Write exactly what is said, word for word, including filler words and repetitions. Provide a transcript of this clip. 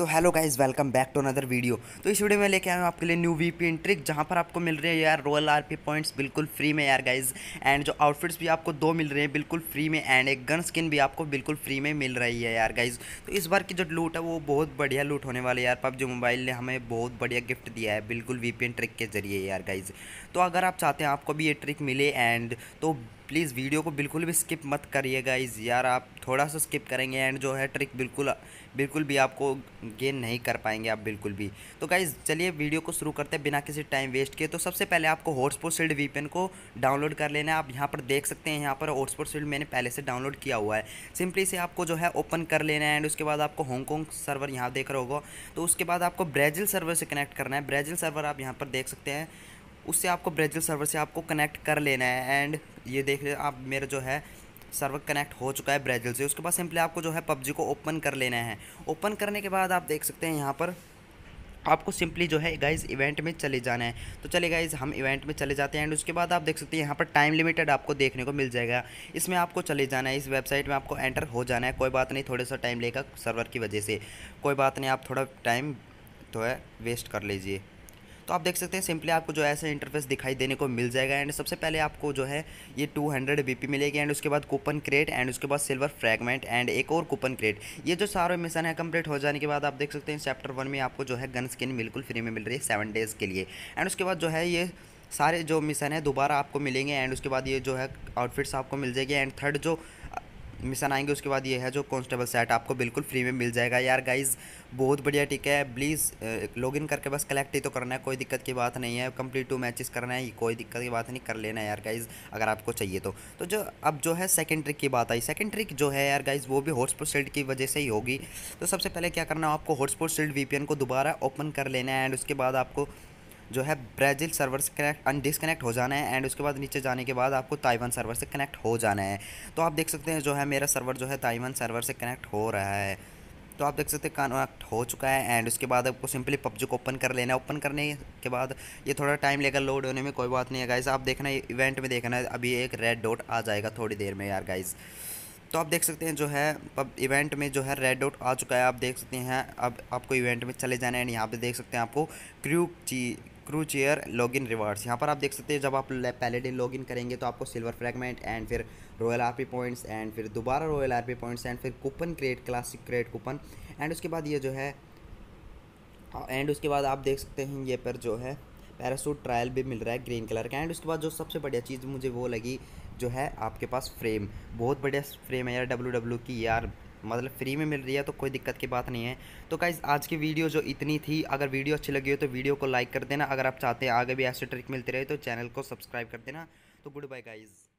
तो hello guys, welcome back to another video. तो इस वीडियो में लेके आया हूँ आपके लिए न्यू वीपीएन ट्रिक, जहाँ पर आपको मिल रही है यार रॉयल आरपी पॉइंट्स बिल्कुल फ्री में यार गाइस। एंड जो आउटफिट्स भी आपको दो मिल रहे हैं बिल्कुल फ्री में, एंड एक गन स्किन भी आपको बिल्कुल फ्री में मिल रही है यार गाइस। तो इस बार की जो लूट है वो बहुत बढ़िया लूट होने वाली है यार। पबजी मोबाइल ने हमें बहुत बढ़िया गिफ्ट दिया है बिल्कुल वीपीएन ट्रिक के जरिए यार गाइस। तो अगर आप चाहते हैं आपको भी ये ट्रिक मिले एंड तो प्लीज़ वीडियो को बिल्कुल भी स्किप मत करिए गाइस यार। आप थोड़ा सा स्किप करेंगे एंड जो है ट्रिक बिल्कुल बिल्कुल भी आपको गेन नहीं कर पाएंगे आप बिल्कुल भी। तो गाइस चलिए वीडियो को शुरू करते हैं बिना किसी टाइम वेस्ट किए। तो सबसे पहले आपको हॉटस्पॉट शील्ड वीपीएन को डाउनलोड कर लेना है। आप यहाँ पर देख सकते हैं, यहाँ पर हॉटस्पॉट शील्ड मैंने पहले से डाउनलोड किया हुआ है। सिंपली से आपको जो है ओपन कर लेना है एंड उसके बाद आपको हांगकॉन्ग सर्वर यहाँ देख रहा होगा, तो उसके बाद आपको ब्राज़ील सर्वर से कनेक्ट करना है। ब्राज़ील सर्वर आप यहाँ पर देख सकते हैं, उससे आपको ब्राज़ील सर्वर से आपको कनेक्ट कर लेना है। एंड ये देख ले आप, मेरा जो है सर्वर कनेक्ट हो चुका है ब्राज़ील से। उसके बाद सिंपली आपको जो है पबजी को ओपन कर लेना है। ओपन करने के बाद आप देख सकते हैं यहाँ पर आपको सिंपली जो है गाइस इवेंट में चले जाना है। तो चलिए गाइस हम इवेंट में चले जाते हैं एंड उसके बाद आप देख सकते हैं यहाँ पर टाइम लिमिटेड आपको देखने को मिल जाएगा। इसमें आपको चले जाना है, इस वेबसाइट में आपको एंटर हो जाना है। कोई बात नहीं, थोड़ा सा टाइम लेगा सर्वर की वजह से, कोई बात नहीं, आप थोड़ा टाइम तो है वेस्ट कर लीजिए। तो आप देख सकते हैं सिंपली आपको जो ऐसा इंटरफेस दिखाई देने को मिल जाएगा। एंड सबसे पहले आपको जो है ये टू हंड्रेड बीपी मिलेगी एंड उसके बाद कूपन क्रेट एंड उसके बाद सिल्वर फ्रैगमेंट एंड एक और कूपन क्रेट। ये जो सारे मिशन है कंप्लीट हो जाने के बाद आप देख सकते हैं चैप्टर वन में आपको जो है गन स्किन बिल्कुल फ्री में मिल रही है सेवन डेज़ के लिए। एंड उसके बाद जो है ये सारे जो मिशन है दोबारा आपको मिलेंगे एंड उसके बाद ये जो है आउटफिट्स आपको मिल जाएगी। एंड थर्ड जो मिशन आएंगे उसके बाद ये है जो कांस्टेबल सेट आपको बिल्कुल फ्री में मिल जाएगा यार गाइस। बहुत बढ़िया टिक है, प्लीज़ लॉगिन करके बस कलेक्ट ही तो करना है, कोई दिक्कत की बात नहीं है। कंप्लीट टू मैचेस करना है, कोई दिक्कत की बात नहीं, कर लेना है यार गाइस अगर आपको चाहिए तो। तो जो अब जो है सेकंड ट्रिक की बात आई, सेकंड ट्रिक जो है यार गाइस वो भी हॉटस्पॉट शील्ड की वजह से ही होगी। तो सबसे पहले क्या करना है, आपको हॉटस्पॉट शील्ड वीपीएन को दोबारा ओपन कर लेना है एंड उसके बाद आपको जो है ब्राज़ील सर्वर से कनेक्ट अनडिस्कनेक्ट हो जाना है एंड उसके बाद नीचे जाने के बाद आपको ताइवान सर्वर से कनेक्ट हो जाना है। तो आप देख सकते हैं जो है मेरा सर्वर जो है ताइवान सर्वर से कनेक्ट हो रहा है। तो आप देख सकते हैं कनेक्ट हो चुका है एंड उसके बाद आपको सिंपली पबजी को ओपन कर लेना है। ओपन करने के बाद ये थोड़ा टाइम लेगा लोड होने में, कोई बात नहीं है गाइस। आप देखना इवेंट में देखना है, अभी एक रेड डॉट आ जाएगा थोड़ी देर में यार गाइस। तो आप देख सकते हैं जो है पब इवेंट में जो है रेड डॉट आ चुका है, आप देख सकते हैं। अब आपको इवेंट में चले जाना है। यहाँ पे देख सकते हैं आपको क्रू ची क्रू चेयर लॉगिन रिवार्ड्स, यहाँ पर आप देख सकते हैं जब आप पहले दिन लॉगिन करेंगे तो आपको सिल्वर फ्रैगमेंट एंड फिर रॉयल आरपी पॉइंट्स एंड फिर दोबारा रॉयल आरपी पॉइंट्स एंड फिर coupon create classic create coupon and उसके बाद ये जो है एंड उसके बाद आप देख सकते हैं ये पर जो है पैरासूट ट्रायल भी मिल रहा है ग्रीन कलर का। एंड उसके बाद जो सबसे बढ़िया चीज़ मुझे वो लगी जो है आपके पास फ्रेम, बहुत बढ़िया फ्रेम है यार डब्ल्यू डब्ल्यू की यार, मतलब फ्री में मिल रही है तो कोई दिक्कत की बात नहीं है। तो गाइस आज की वीडियो जो इतनी थी, अगर वीडियो अच्छी लगी हो तो वीडियो को लाइक कर देना। अगर आप चाहते हैं आगे भी ऐसे ट्रिक मिलते रहे तो चैनल को सब्सक्राइब कर देना। तो गुड बाय गाइस।